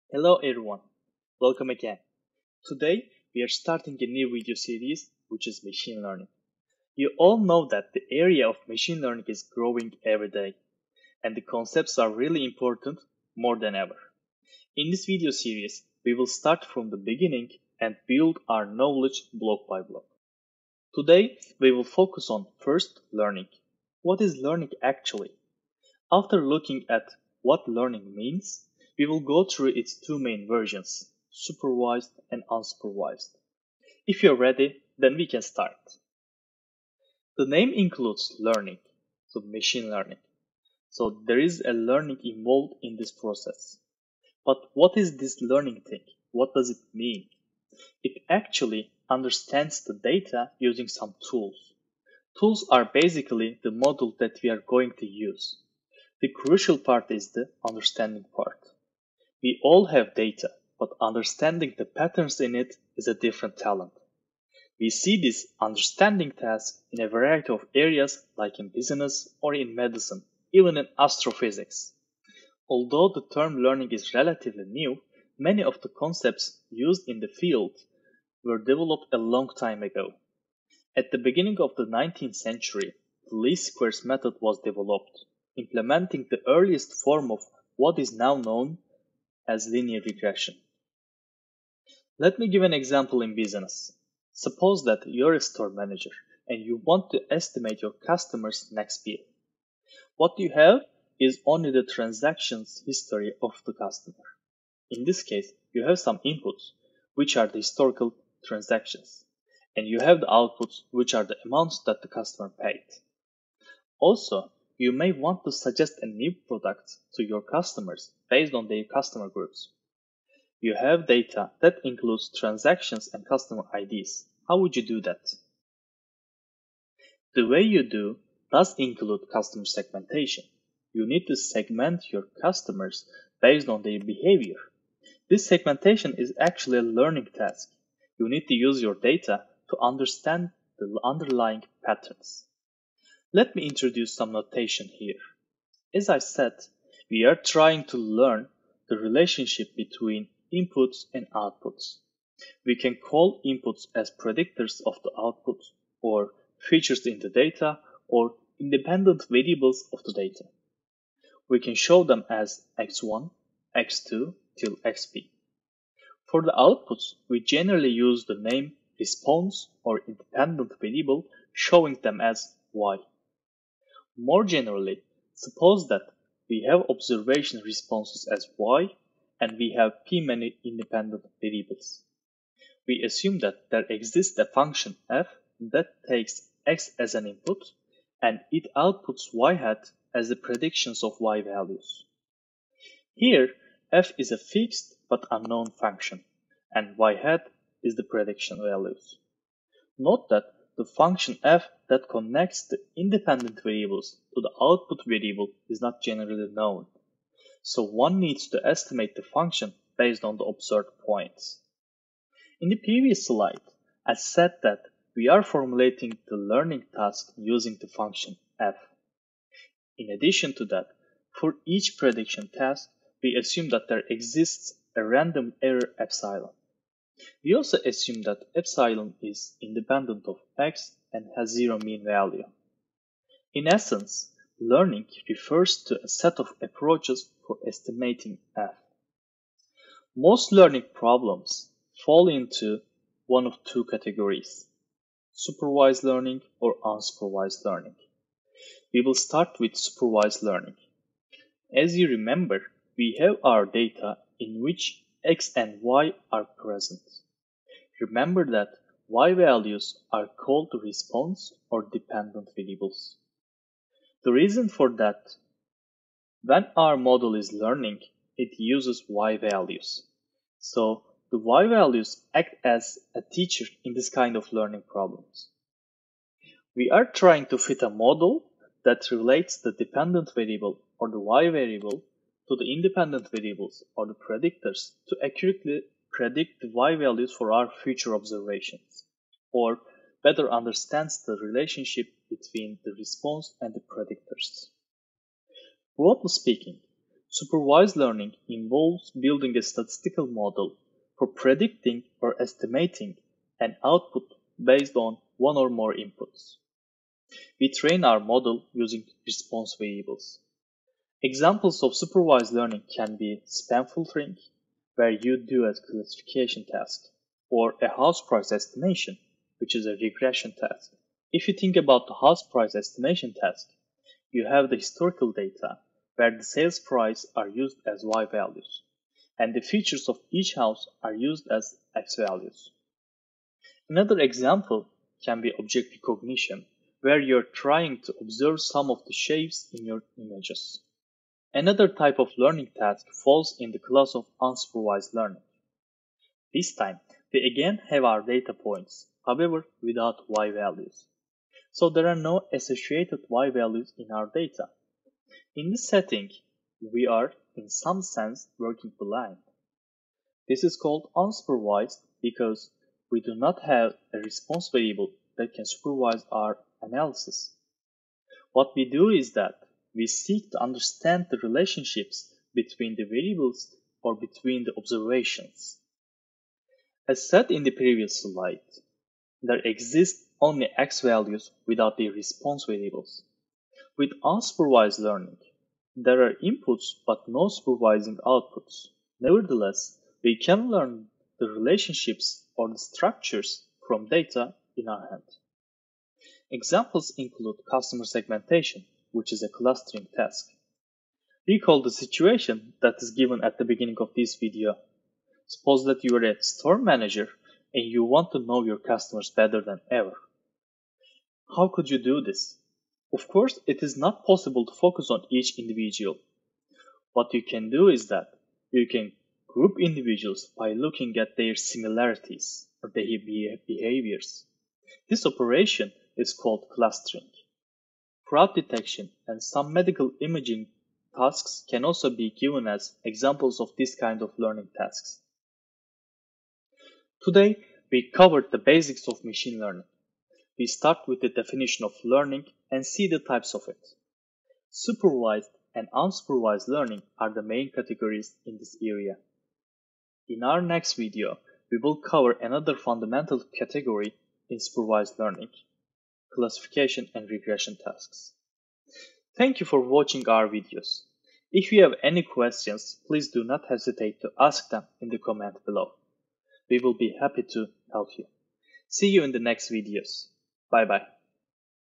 Hello everyone, welcome again. Today we are starting a new video series which is machine learning. You all know that the area of machine learning is growing every day and the concepts are really important more than ever. In this video series, we will start from the beginning and build our knowledge block by block. Today we will focus on first learning. What is learning actually? After looking at what learning means, we will go through its two main versions, supervised and unsupervised. If you're ready, then we can start. The name includes learning, so machine learning. So there is a learning involved in this process. But what is this learning thing? What does it mean? It actually understands the data using some tools. Tools are basically the model that we are going to use. The crucial part is the understanding part. We all have data, but understanding the patterns in it is a different talent. We see this understanding task in a variety of areas like in business or in medicine, even in astrophysics. Although the term learning is relatively new, many of the concepts used in the field were developed a long time ago. At the beginning of the 19th century, the least squares method was developed, implementing the earliest form of what is now known as linear regression. Let me give an example in business. Suppose that you're a store manager and you want to estimate your customer's next bill. What you have is only the transactions history of the customer. In this case, you have some inputs, which are the historical transactions, and you have the outputs, which are the amounts that the customer paid. Also, you may want to suggest a new product to your customers based on their customer groups. You have data that includes transactions and customer IDs. How would you do that? The way you do does include customer segmentation. You need to segment your customers based on their behavior. This segmentation is actually a learning task. You need to use your data to understand the underlying patterns. Let me introduce some notation here. As I said, we are trying to learn the relationship between inputs and outputs. We can call inputs as predictors of the output, or features in the data, or independent variables of the data. We can show them as x1, x2 till xp. For the outputs, we generally use the name response or independent variable, showing them as y. More generally, suppose that we have observation responses as y and we have p many independent variables. We assume that there exists a function f that takes x as an input and it outputs y hat as the predictions of y values. Here, f is a fixed but unknown function and y hat is the prediction values. Note that the function f that connects the independent variables to the output variable is not generally known, so one needs to estimate the function based on the observed points. In the previous slide, I said that we are formulating the learning task using the function f. In addition to that, for each prediction task, we assume that there exists a random error epsilon. We also assume that epsilon is independent of x and has zero mean value. In essence, learning refers to a set of approaches for estimating f. Most learning problems fall into one of two categories, supervised learning or unsupervised learning. We will start with supervised learning. As you remember, we have our data in which x and y are present. Remember that y values are called response or dependent variables. The reason for that, when our model is learning, it uses y values. So the y values act as a teacher in this kind of learning problems. We are trying to fit a model that relates the dependent variable or the y variable to the independent variables or the predictors to accurately predict the y values for our future observations, or better understands the relationship between the response and the predictors. Broadly speaking, Supervised learning involves building a statistical model for predicting or estimating an output based on one or more inputs. We train our model using response variables. Examples of supervised learning can be spam filtering, where you do a classification task, or a house price estimation, which is a regression task. If you think about the house price estimation task, you have the historical data where the sales price are used as Y values, and the features of each house are used as X values. Another example can be object recognition, where you're trying to observe some of the shapes in your images. Another type of learning task falls in the class of unsupervised learning. This time, we again have our data points, however without Y values. So there are no associated Y values in our data. In this setting, we are, in some sense, working blind. This is called unsupervised because we do not have a response variable that can supervise our analysis. What we do is that we seek to understand the relationships between the variables or between the observations. As said in the previous slide, there exist only X values without the response variables. With unsupervised learning, there are inputs but no supervising outputs. Nevertheless, we can learn the relationships or the structures from data in our hand. Examples include customer segmentation, which is a clustering task. Recall the situation that is given at the beginning of this video. Suppose that you are a store manager and you want to know your customers better than ever. How could you do this? Of course, it is not possible to focus on each individual. What you can do is that you can group individuals by looking at their similarities or their behaviors. This operation is called clustering. Fraud detection and some medical imaging tasks can also be given as examples of this kind of learning tasks. Today, we covered the basics of machine learning. We start with the definition of learning and see the types of it. Supervised and unsupervised learning are the main categories in this area. In our next video, we will cover another fundamental category in supervised learning: classification and regression tasks. Thank you for watching our videos. If you have any questions, please do not hesitate to ask them in the comment below. We will be happy to help you. See you in the next videos. Bye bye.